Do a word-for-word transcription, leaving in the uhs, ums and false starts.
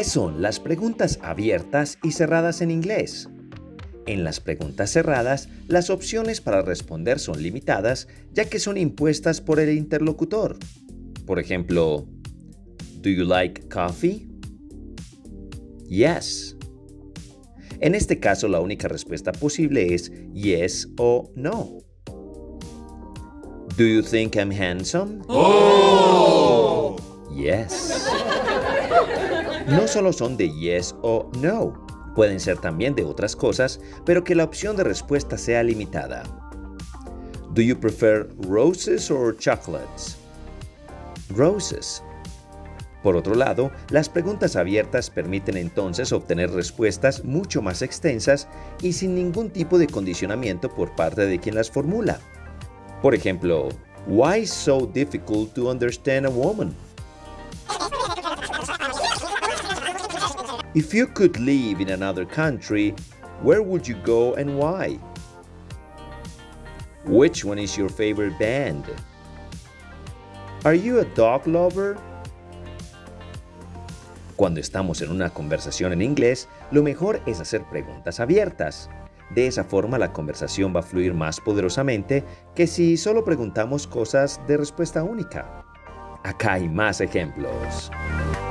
¿Qué son las preguntas abiertas y cerradas en inglés? En las preguntas cerradas, las opciones para responder son limitadas ya que son impuestas por el interlocutor. Por ejemplo, ¿Do you like coffee? Yes. En este caso, la única respuesta posible es yes o no. ¿Do you think I'm handsome? ¡Oh! Yes. No solo son de yes o no, pueden ser también de otras cosas, pero que la opción de respuesta sea limitada. Do you prefer roses or chocolates? Roses. Por otro lado, las preguntas abiertas permiten entonces obtener respuestas mucho más extensas y sin ningún tipo de condicionamiento por parte de quien las formula. Por ejemplo, why so difficult to understand a woman? If you could live in another country, where would you go and why? Which one is your favorite band? Are you a dog lover? Cuando estamos en una conversación en inglés, lo mejor es hacer preguntas abiertas. De esa forma la conversación va a fluir más poderosamente que si solo preguntamos cosas de respuesta única. Acá hay más ejemplos.